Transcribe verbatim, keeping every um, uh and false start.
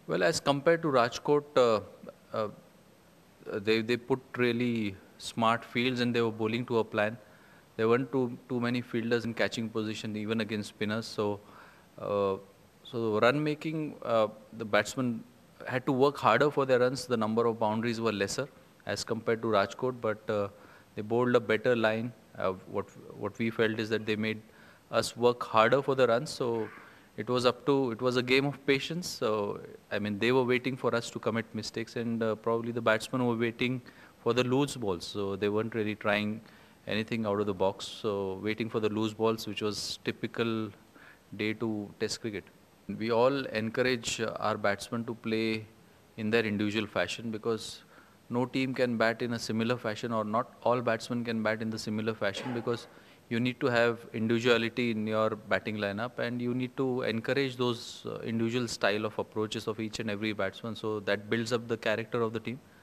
Well, as compared to Rajkot, uh, uh, they they put really smart fields and they were bowling to a plan. There weren't too too many fielders in catching position even against spinners. So, uh, so run making, uh, the batsmen had to work harder for their runs. The number of boundaries were lesser as compared to Rajkot, but uh, they bowled a better line. Uh, what what we felt is that they made us work harder for the runs. So it was up to, it was a game of patience. So I mean, they were waiting for us to commit mistakes, and uh, probably the batsmen were waiting for the loose balls. So they weren't really trying anything out of the box. So waiting for the loose balls, which was typical day to Test cricket. We all encourage uh, our batsmen to play in their individual fashion, because no team can bat in a similar fashion, or not all batsmen can bat in the similar fashion, because you need to have individuality in your batting lineup, and you need to encourage those uh, individual style of approaches of each and every batsman. So that builds up the character of the team.